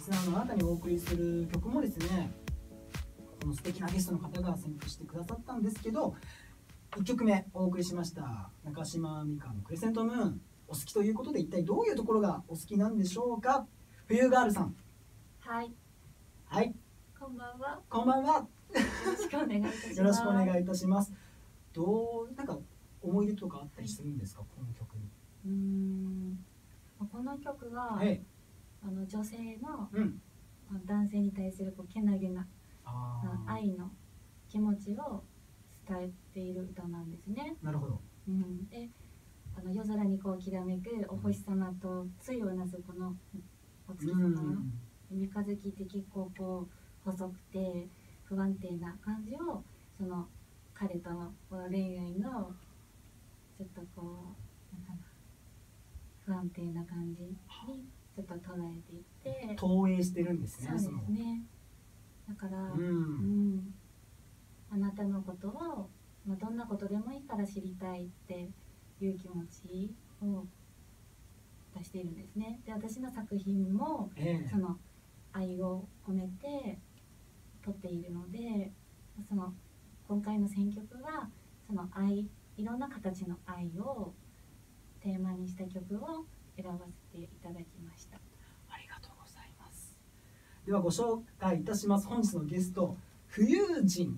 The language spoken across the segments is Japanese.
スナーのあなたにお送りする曲もですね、この素敵なゲストの方が選曲してくださったんですけど、1曲目お送りしました中島美嘉のクレセントムーン、お好きということで一体どういうところがお好きなんでしょうか。冬ガールさん。 はいはい、 こんばんは。 こんばんは。 よろしくお願いいたします。 よろしくお願いいたします。なんか思い出とかあったりするんですか、この曲に。 この曲は、 はい、 女性の、 うん男性に対するけなげな愛あの気持ちを伝えている歌なんですね。 なるほど。 で、夜空にきらめくお星様と対をなすこのお月様、三日月って結構細くて不安定な感じを、その彼とのこの恋愛のちょっとなんかな、不安定な感じにちょっと捉えていって投影してるんですね。 そうですね。だから、あなたのことを、どんなことでもいいから知りたいっていう気持ちを出しているんですね。で、私の作品も、その愛を込めて撮っているので、その今回の選曲はその愛、いろんな形の愛をテーマにした曲を選ばせていただきました。 ありがとうございます。ではご紹介いたします。本日のゲスト、冬人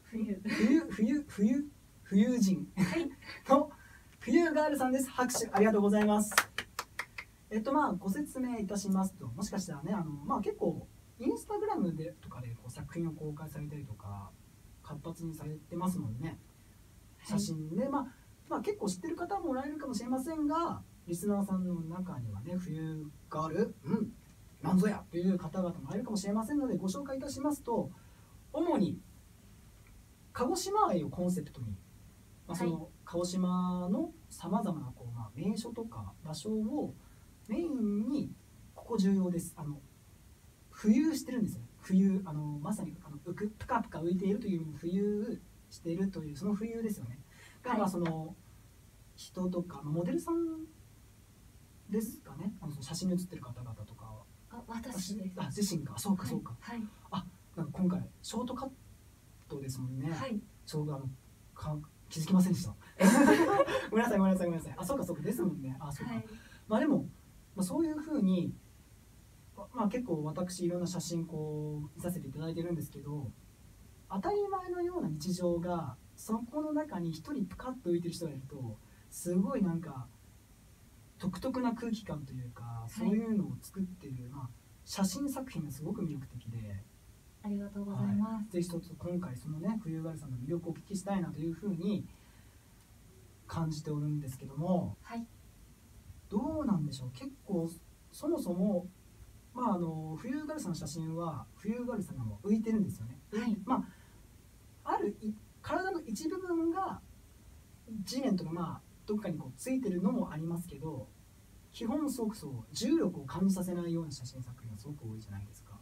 の冬ガールさんです。拍手ありがとうございます。ご説明いたしますと、もしかしたらね、結構インスタグラムでとかで作品を公開されたりとか活発にされてますもんね、写真で。結構知ってる方もおられるかもしれませんが、リスナーさんの中にはね、冬ガール、なんぞやという方々もいるかもしれませんので、ご紹介いたしますと、主に鹿児島愛をコンセプトに、その鹿児島のさまざまな名所とか場所をメインに、ここ重要です、浮遊してるんですよね。まさにプカプカ浮いているという意味に浮遊しているという、その浮遊ですよね。が、その人とかモデルさんですかね。その写真に写ってる方々とか。 私です。 自身が。そうかそうか。なんか今回ショートカットですもんね。ちょうど気づきませんでした。ごめんなさい。そうかですもんね。そうか。でも、そういう風に、結構私いろんな写真見させていただいてるんですけど、当たり前のような日常がそこの中に一人プカッと浮いてる人がいると、すごいなんか独特な空気感というか、そういうのを作っている、写真作品がすごく魅力的で。 ありがとうございます。 ぜひ一つ今回そのね、冬ガールさんの魅力をお聞きしたいなというふうに感じておるんですけども、どうなんでしょう。結構そもそも冬ガールさんの写真は冬ガールさんがもう浮いてるんですよね。ある体の一部分が地面とかどっかについてるのもありますけど、基本すごく重力を感じさせないような写真作品がすごく多いじゃないですか。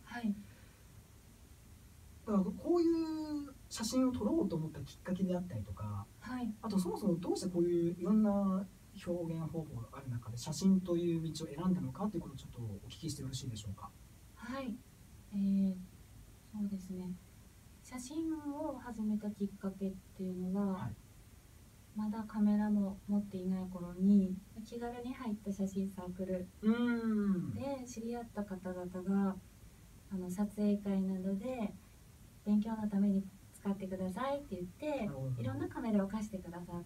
だからこういう写真を撮ろうと思ったきっかけであったりとか、あとそもそもどうしてこういういろんな表現方法がある中で写真という道を選んだのかということをちょっとお聞きしてよろしいでしょうか。 そうですね。写真を始めたきっかけっていうのは、まだカメラも持っていない頃に気軽に入った写真サークルで知り合った方々が撮影会などで勉強のために使ってくださいって言っていろんなカメラを貸してくださって、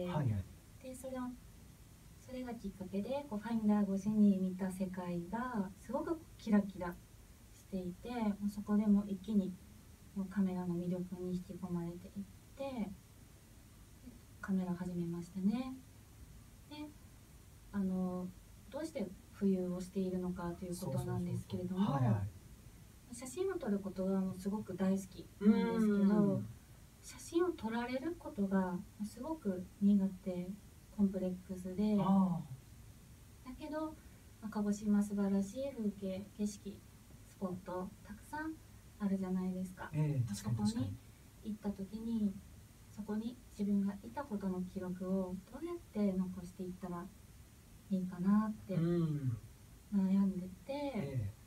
でそれがきっかけでファインダー越しに見た世界がすごくキラキラしていて、そこでも一気にカメラの魅力に引き込まれていってカメラを始めましたね。でどうして浮遊をしているのかということなんですけれども、写真を撮ることがすごく大好きなんですけど、写真を撮られることがすごく苦手、コンプレックスで、だけど鹿児島素晴らしい風景、景色、スポットたくさんあるじゃないですか。そこに行った時にそこに自分がいたことの記録をどうやって残していったらいいかなって悩んでて、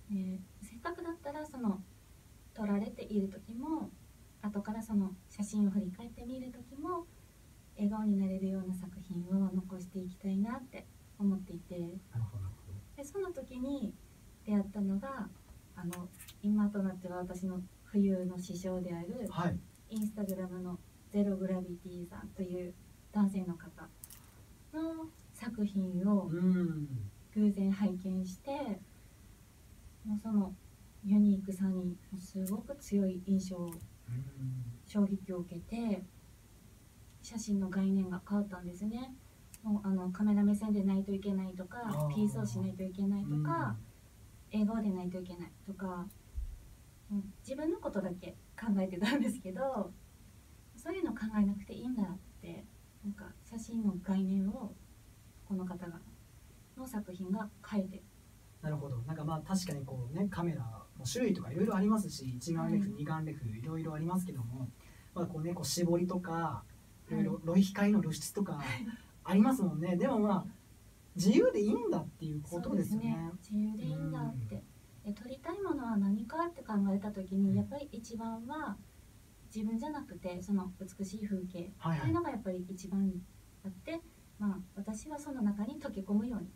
せっかくだったらその撮られている時も後からその写真を振り返ってみる時も笑顔になれるような作品を残していきたいなって思っていて、 なるほど。 でその時に出会ったのが今となっては私の冬の師匠である、 はい、 インスタグラムのゼログラビティさんという男性の方の作品を偶然拝見して、もうそのユニークさにすごく強い印象、衝撃を受けて写真の概念が変わったんですね。もうカメラ目線でないといけないとか、ピースをしないといけないとか、英語でないといけないとか、自分のことだけ考えてたんですけど、そういうの考えなくていいんだって、なんか写真の概念をこの方がの作品が変えて。 なるほど。なんかまあ確かにこうね、カメラの種類とかいろいろありますし、一眼レフ、二眼レフいろいろありますけども、まあこうね、こう絞りとかいろいろ露光の露出とかありますもんね。でもまあ自由でいいんだっていうことですよね。 自由でいいんだって。撮りたいものは何かって考えた時に、やっぱり一番は自分じゃなくてその美しい風景っていうのがやっぱり一番にあって、まあ私はその中に溶け込むように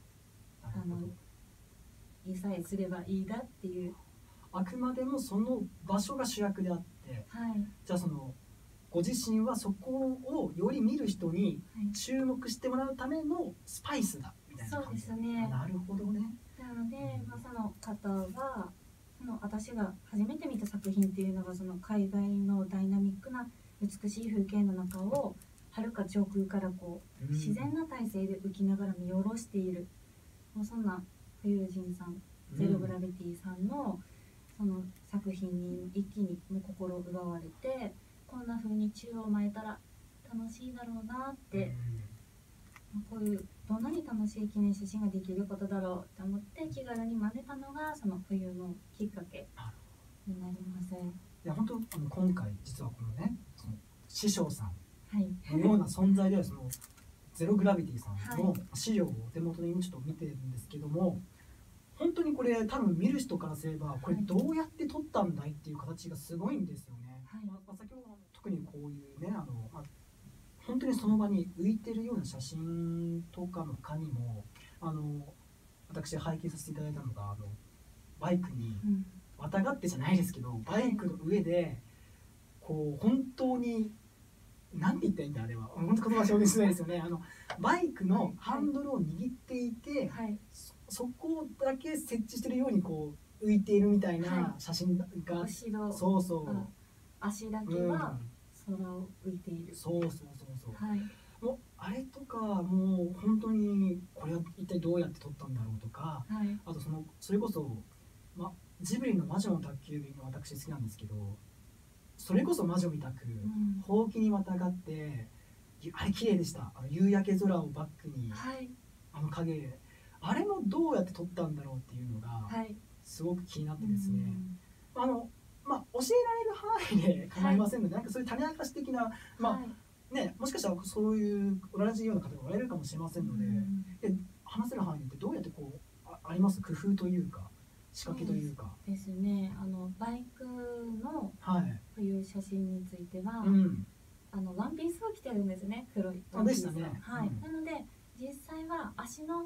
いさえすればいいだっていう、 あくまでもその場所が主役であって、じゃあそのご自身はそこをより見る人に注目してもらうためのスパイスだみたいな感じ。 そうですね。 なるほどね。 なので、まあ、その方は私が初めて見た作品っていうのがその海外のダイナミックな美しい風景の中をはるか上空からこう自然な体勢で浮きながら見下ろしている、もうそんな冬神さん、ゼログラビティさんのその作品に一気にもう心を奪われて、こんな風に宙を舞えたら楽しいだろうなって、こういうどんなに楽しい記念写真ができることだろうと思って気軽に真似たのがその冬のきっかけになります。 いや本当今回実はこのね、その師匠さんのような存在ではそのゼログラビティさんの資料をお手元にちょっと見てるんですけども、本当にこれ多分見る人からすればこれどうやって撮ったんだいっていう形がすごいんですよね。先ほど特にこういうね本当にその場に浮いてるような写真とかの他にも私拝見させていただいたのがバイクにまたがってじゃないですけど、バイクの上でこう本当になんて言ったらいいんだあれは本当言葉表現しないですよね。バイクのハンドルを握っていて、そこだけ設置してるようにこう浮いているみたいな写真が、そうそう足だけは空を浮いている、 そう、もうあれとかもう本当にこれは一体どうやって撮ったんだろうとか、あとそれこそ、ジブリの魔女の宅急便が私好きなんですけど、それこそ魔女みたくほうきにまたがって、あれ綺麗でした。夕焼け空をバックに、影、あれもどうやって撮ったんだろうっていうのがすごく気になってですね、教えられる範囲で構いませんので、なんかそういう種明かし的な、ね、もしかしたらそういう同じような方がおられるかもしれませんので、話せる範囲でどうやってこうあります工夫というか仕掛けというか。 ですね。バイクの冬写真については、ワンピースを着てるんですね、黒いワンピース。なので実際は足の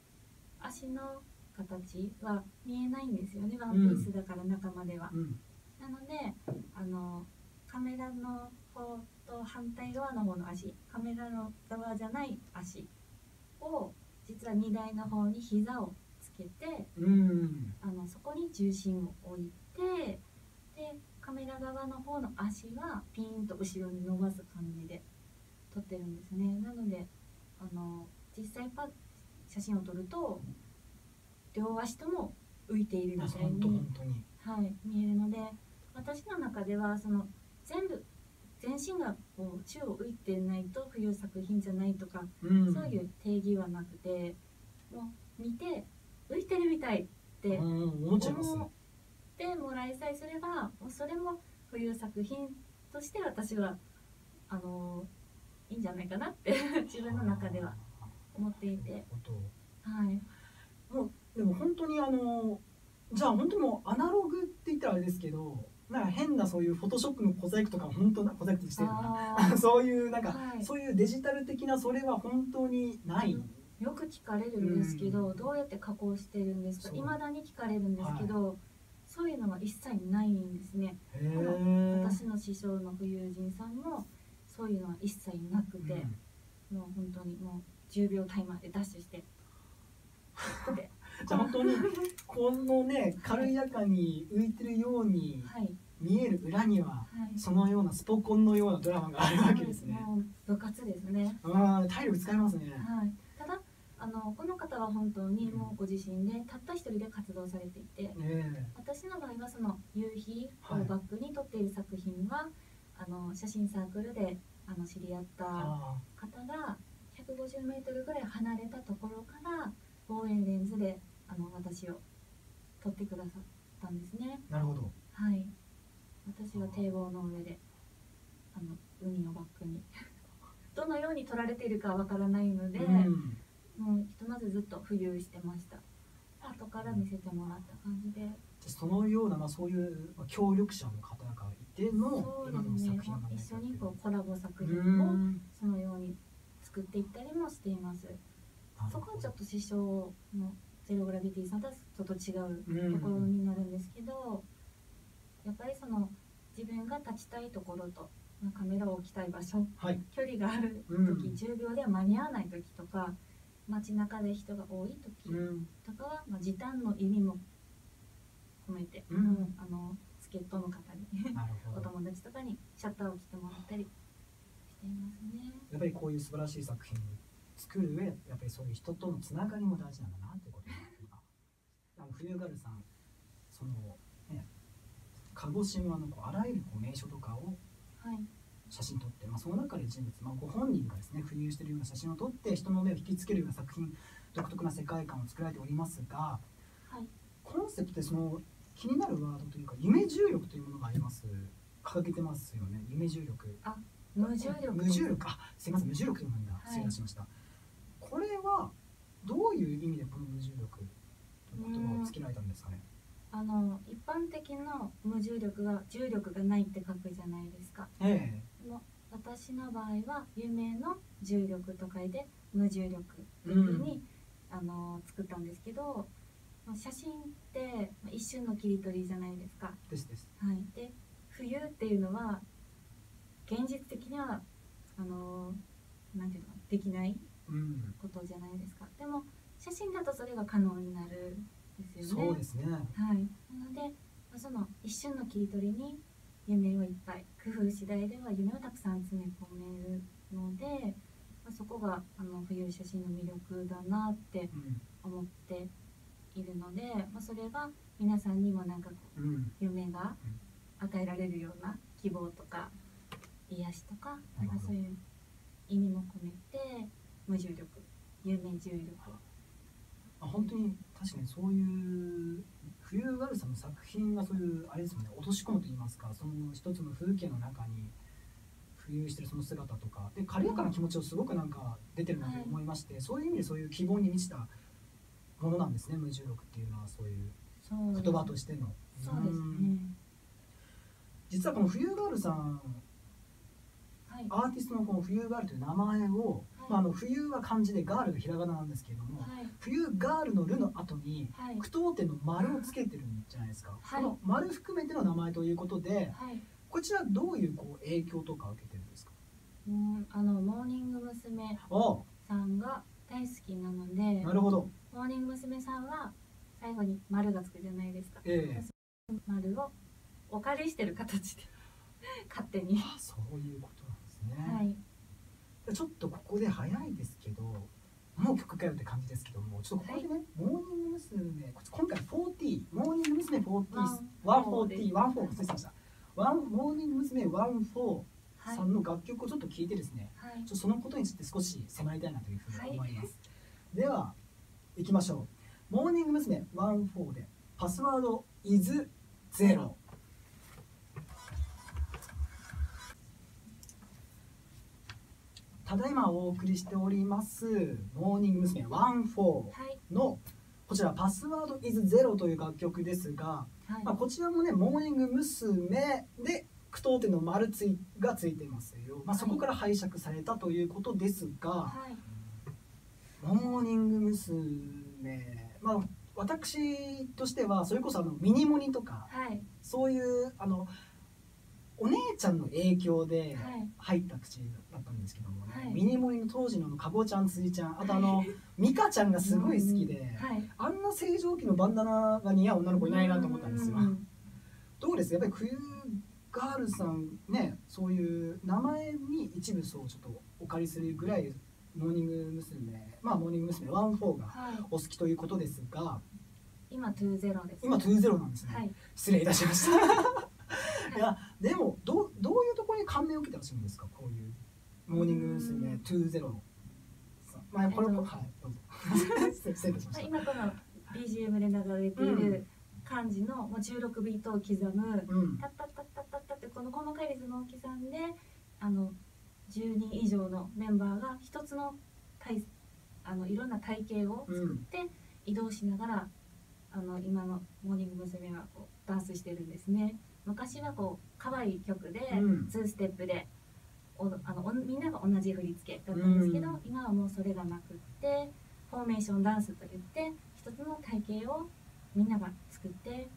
形は見えないんですよね、ワンピースだから中までは。なのでカメラの方と反対側の方の足、カメラの側じゃない足を実は荷台の方に膝をつけて、そこに重心を置いて、でカメラ側の方の足はピーンと後ろに伸ばす感じで撮ってるんですね。なので実際写真を撮ると両足とも浮いているみたいに見えるので、私の中では全身がこう宙を浮いてないと冬作品じゃないとか、そういう定義はなくて、もう見て浮いてるみたいって思ってもらいさえすれば、もうそれも冬作品として私はいいんじゃないかなって自分の中では思っていて、 もうでも本当にじゃあ本当にもうアナログって言ったらあれですけど、なんか変なそういうフォトショップの小細工とか本当な小細工ってしてるなそういうなんか、はい、そういうデジタル的なそれは本当にない。 よく聞かれるんですけど、どうやって加工してるんですか、いまだに聞かれるんですけど、はい、そういうのは一切ないんですね。私の師匠の富裕人さんもそういうのは一切なくて、もう本当にもう10秒タイマーでダッシュしてじゃあ本当にこのね軽やかに浮いてるように見える裏には、そのようなスポコンのようなドラマがあるわけですね。 もう部活ですね。 体力使いますね。 はい、ただこの方は本当にもうご自身でたった一人で活動されていて、私の場合はその夕日をバックに撮っている作品は、写真サークルで知り合った方が150メートルぐらい離れたところから望遠レンズで私を撮ってくださったんですね。 なるほど。 はい。私は堤防の上で海をバックにどのように撮られているかわからないので、もうひとまずずっと浮遊してました。後から見せてもらった感じで。 そのような、そういう協力者の方がいての今の作品が、 一緒にこうコラボ作品をそのように作っていったりもしています。そこはちょっと師匠のゼログラビティさんとはちょっと違うところになるんですけど、やっぱりその自分が立ちたいところとカメラを置きたい場所、距離がある時、10秒では間に合わない時とか、街中で人が多い時とかは、時短の意味も込めて、助っ人の方にお友達とかにシャッターを切ってもらったりしていますね。 やっぱりこういう素晴らしい作品作る上、やっぱりそういう人とのつながりも大事なんだなっていうことが、冬ガルさん、そのね、鹿児島のあらゆる名所とかを写真撮って、その中で人物、ご本人がですね浮遊しているような写真を撮って人の目を引きつけるような作品、独特な世界観を作られておりますが、コンセプトでその気になるワードというか夢重力というものがあります。掲げてますよね。夢重力。 無重力。 無重力。すいません、無重力というものが失礼しました。これはどういう意味でこの無重力という言葉をつけられたんですかね。 一般的な無重力が重力がないって書くじゃないですか。私の場合は夢の重力と書いて無重力というふうに、作ったんですけど、写真って一瞬の切り取りじゃないですか。 です。 はい。で、浮遊っていうのは現実的にはなんていうのできないことじゃないですか。でも写真だとそれが可能になるんですよね。 そうですね。はい。 なのでその一瞬の切り取りに夢をいっぱい、工夫次第では夢をたくさん詰め込めるので、そこが浮遊写真の魅力だなって思っているので、それが皆さんにもなんか夢が与えられるような希望とか癒しとか、そういう意味も込めて無重力、夢重力。 本当に確かにそういう冬ガルさんの作品がそういうあれですよね、落とし込むと言いますか、その一つの風景の中に浮遊してるその姿とかで軽やかな気持ちをすごくなんか出てるなと思いまして、そういう意味でそういう希望に満ちたものなんですね、無重力っていうのは。そういう言葉としての。 そうですね。 実はこの冬ガールさん、アーティストのこの冬ガールという名前を、冬は漢字でガールがひらがななんですけれども、冬ガールのルの後に句読点の丸をつけてるんじゃないですか。この丸含めての名前ということで、こちらどういう影響とか受けてるんですか。 モーニング娘。さんが大好きなので。 なるほど。 モーニング娘。さんは最後に丸がつくじゃないですか。丸をお借りしてる形で勝手に。 そういうことなんですね。ちょっとここで早いですけど、もう曲かよって感じですけども、ちょっとここでね、モーニング娘。今回40、モーニング娘。140、失礼しました。モーニング娘。14さんの楽曲をちょっと聴いてですね、そのことについて少し迫りたいなというふうに思います。では、いきましょう。モーニング娘。14で、パスワード is 0。ただいまお送りしておりますモーニング娘。14のこちらパスワード is ゼロという楽曲ですが、 はい、 こちらもねモーニング娘。で句読点の丸がついてますよ、そこから拝借されたということですが、 はい、 モーニング娘。私としてはそれこそミニモニとか、 はい、 そういうお姉ちゃんの影響で入った口だったんですけどもね、 はい、 ミニモニの当時のかぼちゃん辻ちゃん、あとミカちゃんがすごい好きで、 はい、 あんな正常期のバンダナが似合う女の子いないなと思ったんですよ。どうですやっぱり冬ガールさんね、そういう名前に一部そうちょっとお借りするぐらいモーニング娘。モーニング娘。1-4がお好きということですが、はい、 今20です。 今20なんですね、はい、失礼いたしましたいやでもどういうところに感銘を受けてらっしゃるんですか、こういうモーニング娘。20のこれもはいどうぞ失礼いたしました。 今この BGM で流れている感じの16ビートを刻む、タッタッタッタッタッタってこの細かいリズムを刻んで10人以上のメンバーが一つのいろんな体型を作って移動しながら、今のモーニング娘。はこうダンスしてるんですね。昔はこう可愛い曲で2ステップでみんなが同じ振り付けだったんですけど、今はもうそれがなくってフォーメーションダンスといって一つの体型をみんなが作って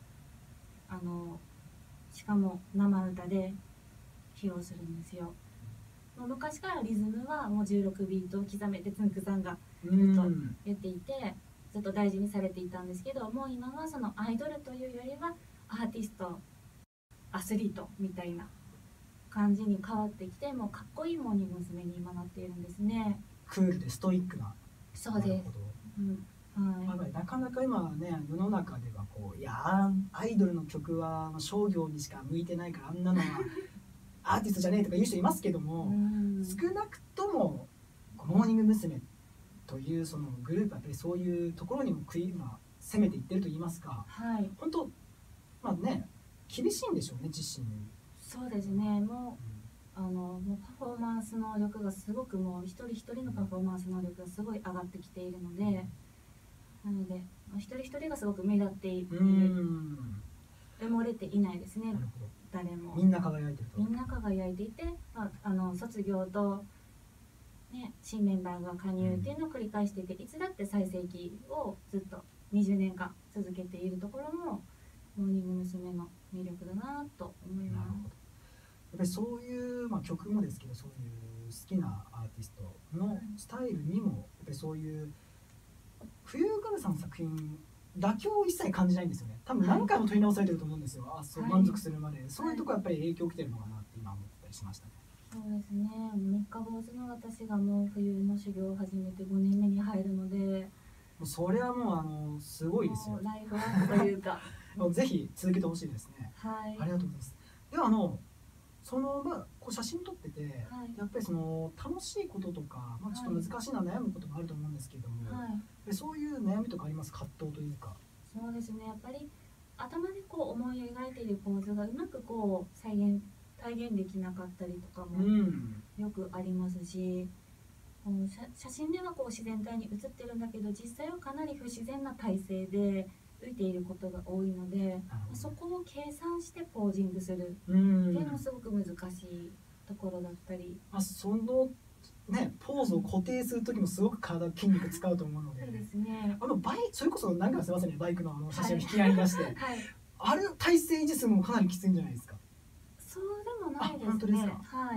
しかも生歌で披露するんですよ。もう昔からリズムはもう16ビートを刻めてつんくさんがずっと言っていてずっと大事にされていたんですけど、もう今はそのアイドルというよりはアーティストアスリートみたいな感じに変わってきて、もうかっこいいモーニング娘。に今なっているんですね。 クールでストイックな。 そうです。 はい、なかなか今ね世の中ではこういやアイドルの曲は商業にしか向いてないからあんなのはアーティストじゃねえとか言う人いますけども、少なくともモーニング娘。というそのグループはやっぱりそういうところにも攻めていってると言いますか、 はい、 本当厳しいんでしょうね自身に。 そうですね。もうもうパフォーマンス能力がすごくもう一人一人のパフォーマンス能力がすごい上がってきているので、なので一人一人がすごく目立っている。埋もれていないですね。誰もみんな輝いてると。 みんな輝いていて、卒業と、ね、新メンバーが加入っていうのを繰り返していて、いつだって最盛期をずっと20年間続けているところもモーニング娘。の魅力だなと思います。 やっぱりそういう、曲もですけど、そういう好きなアーティストのスタイルにもやっぱりそういう冬ガルさんの作品妥協を一切感じないんですよね。多分何回も撮り直されてると思うんですよ。満足するまで、そういうところやっぱり影響を受けてるのかなって今思ったりしましたね。 そうですね。三日坊主の私がもう冬の修行を始めて5年目に入るので、もうそれはもうすごいですよ。 ライフワークというかぜひ続けてほしいですね。 はい。 ありがとうございます。ではこう写真撮ってて、はい、やっぱりその楽しいこととか、ちょっと難しいな、悩むこともあると思うんですけども、はい、そういう悩みとかあります？葛藤というか。 そうですね。やっぱり頭でこう思い描いている構図がうまくこう体現できなかったりとかもよくありますし、写真ではこう自然体に写ってるんだけど実際はかなり不自然な体勢で浮いていることが多いので、そこを計算してポージングするっていうのもすごく難しいところだったり、 そのね、ポーズを固定する時もすごく筋肉使うと思うので、 そうですね。 それこそ何かすいませんね、バイクの写真を引き合いに出して、はい、あれ体勢維持するのもかなりきついんじゃないですか？ そうでもないですね。 本当ですか？ はい。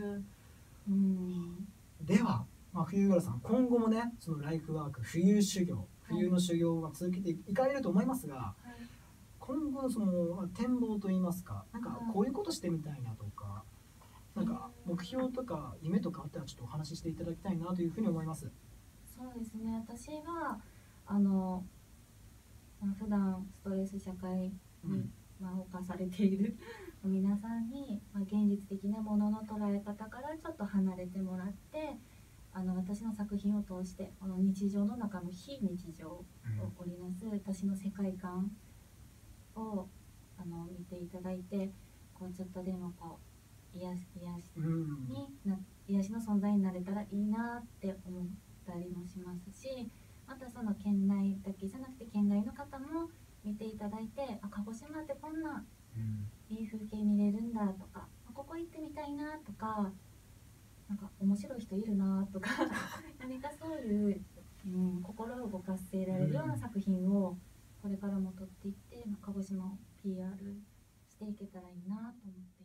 では、冬浦さん今後もねそのライフワーク冬の修行が続けていかれると思いますが、はい、今後のその展望といいますか、なんかこういうことしてみたいなとか、なんか目標とか夢とかあったらちょっとお話ししていただきたいなというふうに思います。 そうですね。私は普段ストレス社会に侵されている皆さんに、現実的なものの捉え方からちょっと離れてもらって、私の作品を通して日常の中の非日常を織りなす私の世界観を見ていただいて、こうちょっとでもこう癒しの存在になれたらいいなって思ったりもしますし、 またその県内だけじゃなくて県外の方も見ていただいて、あ、鹿児島ってこんないい風景見れるんだとか、ここ行ってみたいなとか、なんか面白い人いるなとか何かそういう、心を動かせられるような作品をこれからも撮っていって、鹿児島を PR していけたらいいなと思って。